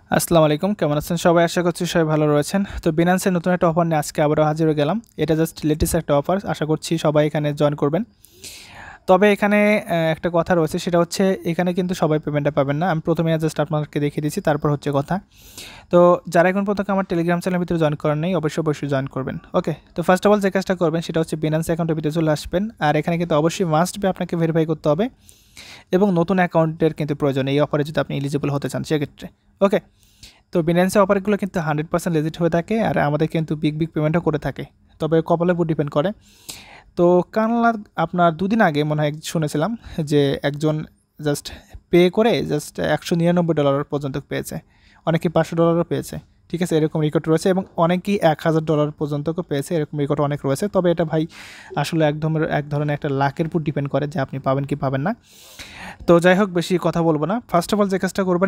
আসসালামু আলাইকুম, কেমন আছেন সবাই? আশা করছি সবাই ভালো রয়েছেন। তো বিনান্সের নতুন একটা অফার নিয়ে আজকে আবারও হাজির হয়ে গেলাম। এটা জাস্ট লেটেস্ট একটা অফার, আশা করছি সবাই এখানে জয়েন করবেন। তবে এখানে একটা কথা রয়েছে, সেটা হচ্ছে এখানে কিন্তু সবাই পেমেন্টটা পাবেন না। আমি প্রথমে জাস্ট আপনাদেরকে দেখিয়ে দিচ্ছি, তারপর হচ্ছে কথা। তো যারা এখন পর্যন্ত আমার টেলিগ্রাম চ্যানেলের ভিতরে জয়েন করেন নাই, অবশ্যই জয়েন করবেন। ওকে, তো ফার্স্ট অফ অল যে কাজটা করবেন সেটা হচ্ছে বিনান্স অ্যাকাউন্টের ভিতরে চলে আসবেন। আর এখানে কিন্তু অবশ্যই মাস্ট বি আপনাকে ভেরিফাই করতে হবে এবং নতুন অ্যাকাউন্টের কিন্তু প্রয়োজন এই অফারে যদি আপনি এলিজিবল হতে চান সেক্ষেত্রে। ওকে, তো বিনান্সের অফারগুলো কিন্তু 100% লেজিট হয়ে থাকে, আর আমাদের কিন্তু বিগ পেমেন্টও করে থাকে, তবে কপালের উপর ডিপেন্ড করে। তো কানলা আপনার দুদিন আগে মনে হয় শুনেছিলাম যে একজন জাস্ট পে করে জাস্ট $199 পর্যন্ত পেয়েছে, অনেকে $500 পেয়েছে। ঠিক আছে, এরকম রেকর্ড রয়েছে এবং অনেকেই $1000 পর্যন্তও পেয়েছে, এরকম রেকর্ড অনেক রয়েছে। তবে এটা ভাই আসলে এক ধরনের একটা লাকের উপর ডিপেন্ড করে যে আপনি পাবেন কি পাবেন না। তো যাই হোক, বেশি কথা বলবো না। ফার্স্ট অফ অল যে কাজটা করবেন,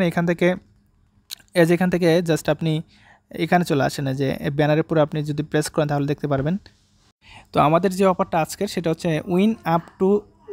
এখান থেকে জাস্ট আপনি এখানে চলে আসেন, যে ব্যানারের পুরো আপনি যদি প্রেস করেন তাহলে দেখতে পারবেন। তো আমাদের যে অফারটা আজকের সেটা হচ্ছে উইন আপ টু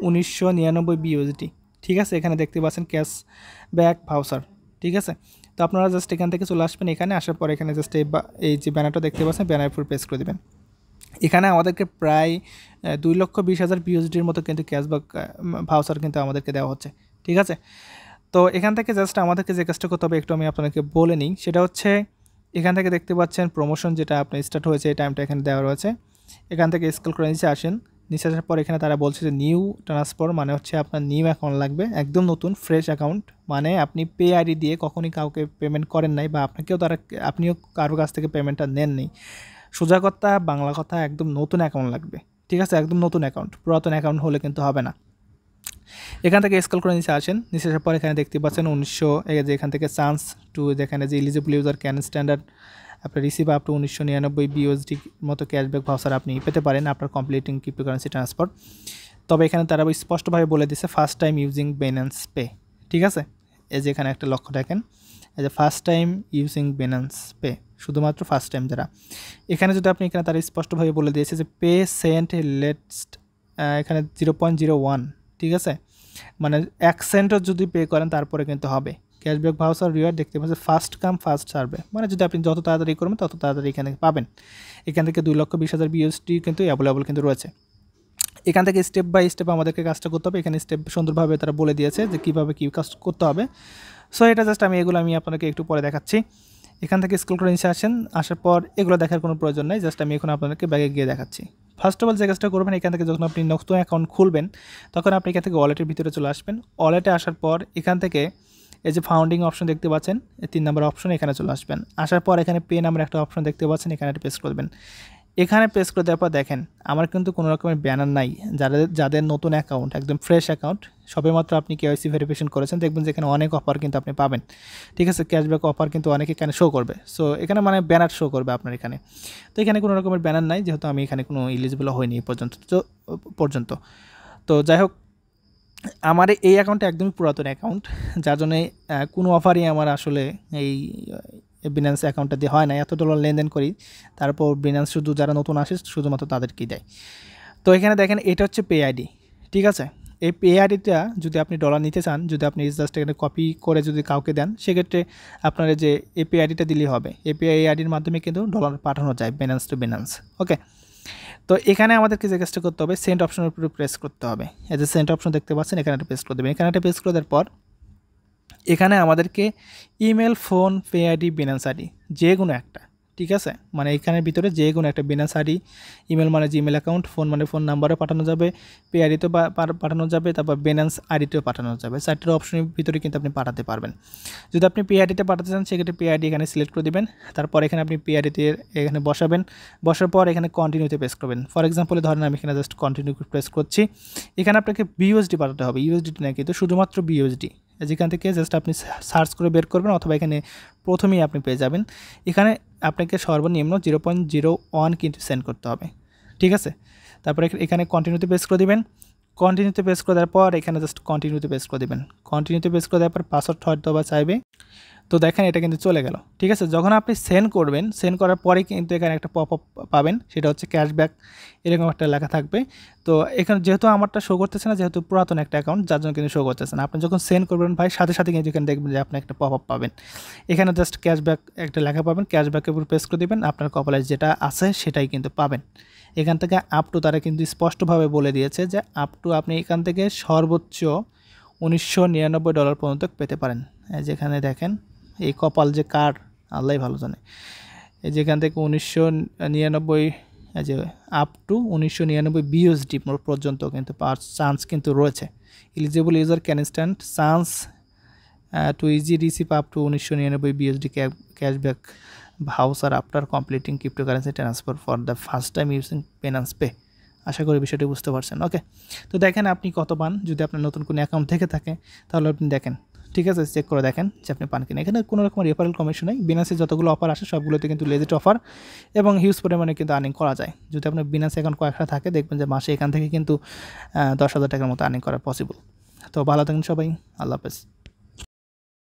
1999 বিউএসডি। ঠিক আছে, এখানে দেখতে পাচ্ছেন ক্যাশ ব্যাক ভাউচার। ঠিক আছে, তো আপনারা জাস্ট এখান থেকে চলে আসবেন, এখানে আসার পর এখানে জাস্ট এই যে ব্যানারটা দেখতে পাচ্ছেন, ব্যানারের উপর প্রেস করে দেবেন। এখানে আমাদেরকে প্রায় 2,20,000 বিউএসডির মতো কিন্তু ক্যাশব্যাক ভাউচার কিন্তু আমাদেরকে দেওয়া হচ্ছে। ঠিক আছে, তো এখান থেকে জাস্ট আমাদেরকে যে কাজটা করতে হবে একটু আমি আপনাকে বলে নিই। সেটা হচ্ছে এখান থেকে দেখতে পাচ্ছেন প্রমোশন যেটা আপনার স্টার্ট হয়েছে, এই টাইমটা এখানে দেওয়া রয়েছে। এখান থেকে স্ক্রল করে নিচে আসেন, নিচে আসার পর এখানে তারা বলছে যে নিউ ট্রান্সফার, মানে হচ্ছে আপনার নিউ অ্যাকাউন্ট লাগবে, একদম নতুন ফ্রেশ অ্যাকাউন্ট। মানে আপনি পে আইডি দিয়ে কখনই কাউকে পেমেন্ট করেন নাই, বা আপনিও কারোর কাছ থেকে পেমেন্টটা নেন নেই। সোজা কথা, বাংলা কথা, একদম নতুন অ্যাকাউন্ট লাগবে। ঠিক আছে, একদম নতুন অ্যাকাউন্ট, পুরাতন অ্যাকাউন্ট হলে কিন্তু হবে না। এখান থেকে স্ক্রল করে নিচে আসেন, নিচে আসার পর এখানে দেখতে পাচ্ছেন 1900, যে এখান থেকে চান্স টু, যেখানে যে এলিজিবল ইউজার ক্যান স্ট্যান্ডার্ড আপনার রিসিভ আপ টু 1999 বিউএসডি মতো ক্যাশব্যাক ভাউচার আপনি পেতে পারেন আপনার কমপ্লিটিং ক্রিপ্টোকারেন্সি ট্রান্সফার। তবে এখানে তারা স্পষ্টভাবে বলে দিচ্ছে first time using Binance pay. ঠিক আছে, এই যে এখানে একটা লক্ষ্য দেখেন, এই যে first time using Binance pay, শুধুমাত্র ফার্স্ট টাইম যারা। এখানে যদি আপনি এখানে তারা স্পষ্টভাবে বলে দিয়েছে যে পে সেন্ট লেটস্ট, এখানে 0.01। ঠিক আছে, মানে 1 সেন্টও যদি পে করেন তারপরে কিন্তু হবে। ক্যাশব্যাক ভাউচার রিওয়ার্ড দেখতে পাচ্ছেন ফার্স্ট কাম ফার্স্ট সার্ভে, মানে যদি আপনি যত তাড়াতাড়ি করবেন তত তাড়াতাড়ি এখানে পাবেন। এখান থেকে 2,20,000 বিউএসডি কিন্তু অ্যাভেলেবল কিন্তু রয়েছে। এখান থেকে স্টেপ বাই স্টেপ আমাদেরকে কাজটা করতে হবে। এখানে স্টেপ সুন্দরভাবে তারা বলে দিয়েছে যে কীভাবে কী কাজ করতে হবে। সো এটা জাস্ট আমি আপনাকে একটু পরে দেখাচ্ছি। এখান থেকে স্ক্রল করে নিচে আসেন, আসার পর এগুলো দেখার কোনো প্রয়োজন নেই, জাস্ট আমি এখন আপনাদেরকে ব্যাগে গিয়ে দেখাচ্ছি। ফার্স্ট অফ অল যে কাজটা করবেন, এখান থেকে যখন আপনি নতুন অ্যাকাউন্ট খুলবেন তখন আপনি এখান থেকে ওয়ালেটের ভিতরে চলে আসবেন। ওয়ালেটে আসার পর এখান থেকে এই যে ফাউন্ডিং অপশন দেখতে পাচ্ছেন, এই 3 নম্বর অপশন, এখানে চলে আসবেন। আসার পর এখানে পে নামের একটা অপশন দেখতে পাচ্ছেন, এখানে প্রেস করবেন। এখানে প্রেস করে দেওয়ার পর দেখেন আমার কিন্তু কোনো রকমের ব্যানার নাই। যাদের নতুন অ্যাকাউন্ট, একদম ফ্রেশ অ্যাকাউন্ট, সবেমাত্র আপনি কেওয়াইসি ভেরিফিকেশন করেছেন, দেখবেন যে এখানে অনেক অফার কিন্তু আপনি পাবেন। ঠিক আছে, ক্যাশব্যাক অফার কিন্তু অনেক এখানে শো করবে। সো এখানে মানে ব্যানার শো করবে আপনার এখানে। তো এখানে কোনো রকমের ব্যানার নাই, যেহেতু আমি এখানে কোনো এলিজিবল হয়নি পর্যন্ত। তো যাই হোক, আমার এই অ্যাকাউন্টটা একদমই পুরাতন অ্যাকাউন্ট, যার জন্য কোনো অফারই আমার আসলে এই বিনান্স অ্যাকাউন্টটা দিয়ে হয় না। এত ডলার লেনদেন করি, তারপর বিনান্স শুধু যারা নতুন আসে শুধুমাত্র তাদেরকেই দেয়। তো এখানে দেখেন এটা হচ্ছে পে আইডি। ঠিক আছে, এই পে আইডিটা যদি আপনি ডলার নিতে চান, যদি আপনি জাস্ট এখানে কপি করে যদি কাউকে দেন, সেক্ষেত্রে আপনার যে এই পে আইডিটা দিলেই হবে। এই পে আইডির মাধ্যমে কিন্তু ডলার পাঠানো যায় বিনান্স টু বিনান্স। ওকে, তো এখানে আমাদেরকে যে কাজটা করতে হবে, সেন্ড অপশনের উপরে প্রেস করতে হবে। এই যে সেন্ড অপশন দেখতে পাচ্ছেন, এখানে একটা প্রেস করে দেবেন। এখানে একটা প্রেস করে দেওয়ার পর এখানে আমাদেরকে email, phone, pay ID, Binance ID যে কোনো একটা, ঠিক আছে, মানে এখানের ভিতরে যে কোনো একটা বিনান্স আইডি, ইমেল মানে জিমেল অ্যাকাউন্ট, ফোন মানে ফোন নাম্বারে পাঠানো যাবে, পে আইডিতেও পাঠানো যাবে, তারপর বিনান্স আইডিতেও পাঠানো যাবে। 4টির অপশনের ভিতরে কিন্তু আপনি পাঠাতে পারবেন। যদি আপনি পে আইডিতে পাঠাতে চান সেক্ষেত্রে পে আইডি এখানে সিলেক্ট করে দেবেন। তারপর এখানে আপনি পে আইডিতে এখানে বসাবেন, বসার পর এখানে কন্টিনিউতে প্রেস করবেন। ফর এক্সাম্পলে ধরেন আমি এখানে জাস্ট কন্টিনিউ প্রেস করছি। এখানে আপনাকে বিউএসডি পাঠাতে হবে, ইউএসডি না কিন্তু শুধুমাত্র বিউএসডি। যেখান থেকে জাস্ট আপনি সার্চ করে বের করবেন, অথবা এখানে প্রথমেই আপনি পেয়ে যাবেন। এখানে আপনাকে সর্বনিম্ন 0.01 কিন্তু সেন্ড করতে হবে। ঠিক আছে, তারপরে এখানে কন্টিনিউতে প্রেস করে দেবেন। কন্টিনিউতে প্রেস করে দেওয়ার পর এখানে জাস্ট কন্টিনিউতে প্রেস করে দেবেন। কন্টিনিউতে প্রেস করে দেওয়ার পর পাসওয়ার্ড হয়তো বা চাইবে, তো দেখেন এটা কিন্তু চলে গেল। ঠিক আছে, যখন আপনি সেন্ড করবেন, সেন্ড করার পরে কিন্তু এখানে একটা পপ আপ পাবেন, সেটা হচ্ছে ক্যাশব্যাক এরকম একটা লেখা থাকবে। তো এখানে যেহেতু আমারটা শো করতেছে না, যেহেতু পুরাতন একটা অ্যাকাউন্ট, যার জন্য কিন্তু শো করতেছে না। আপনি যখন সেন্ড করবেন ভাই, সাথে সাথে কিন্তু এখানে দেখবেন যে আপনি একটা পপ আপ পাবেন, এখানে জাস্ট ক্যাশব্যাক একটা লেখা পাবেন, ক্যাশব্যাকের উপর প্রেস করে দেবেন, আপনার কপালে যেটা আছে সেটাই কিন্তু পাবেন। এখান থেকে আপটু তারা কিন্তু স্পষ্টভাবে বলে দিয়েছে যে আপটু আপনি এখান থেকে সর্বোচ্চ $1999 পর্যন্ত পেতে পারেন। যেখানে দেখেন এই কপাল যে কার আল্লাহ ভালো জানে, এই যেখান থেকে 1999 এই যে আপ টু 1999 BUSD পর্যন্ত কিন্তু পাওয়ার চান্স কিন্তু রয়েছে। Eligible user can stand chance to easy receive up to 1999 BUSD cashback voucher after completing cryptocurrency transfer for the first time using Binance pay. আশা করি বিষয়টি বুঝতে পারছেন। ওকে, তো দেখেন আপনি কত পান, যদি আপনার নতুন কোনো অ্যাকাউন্ট থেকে থাকে তাহলে আপনি দেখেন, ঠিক আছে, চেক করে দেখেন যে আপনি পান কিনা। এখানে কোনো রকম রেফারেল কমিশন নেই। বিনান্সে যতগুলো অফার আসে সবগুলোতে কিন্তু লেজিট অফার এবং হিউজ পরিমাণে কিন্তু আর্নিং করা যায়। যদি আপনার বিনান্স অ্যাকাউন্ট কয়েকটা থাকে, দেখবেন যে মাসে এখান থেকে কিন্তু 10,000 টাকার মতো আর্নিং করা পসিবল। তো ভালো থাকেন সবাই, আল্লাহ হাফেজ।